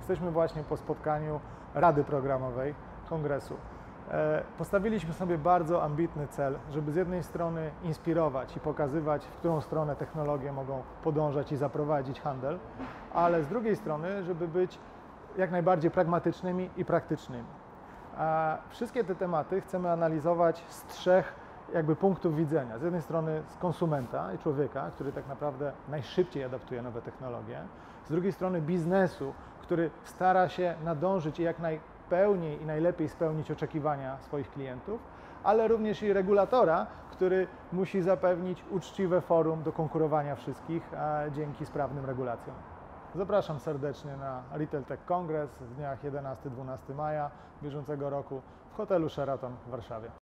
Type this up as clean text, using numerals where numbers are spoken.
Jesteśmy właśnie po spotkaniu Rady Programowej Kongresu. Postawiliśmy sobie bardzo ambitny cel, żeby z jednej strony inspirować i pokazywać, w którą stronę technologie mogą podążać i zaprowadzić handel, ale z drugiej strony, żeby być jak najbardziej pragmatycznymi i praktycznymi. A wszystkie te tematy chcemy analizować z trzech punktów widzenia. Z jednej strony z konsumenta i człowieka, który tak naprawdę najszybciej adaptuje nowe technologie. Z drugiej strony biznesu, który stara się nadążyć i jak najpełniej i najlepiej spełnić oczekiwania swoich klientów, ale również i regulatora, który musi zapewnić uczciwe forum do konkurowania wszystkich dzięki sprawnym regulacjom. Zapraszam serdecznie na Retail Tech Congress w dniach 11-12 maja bieżącego roku w hotelu Sheraton w Warszawie.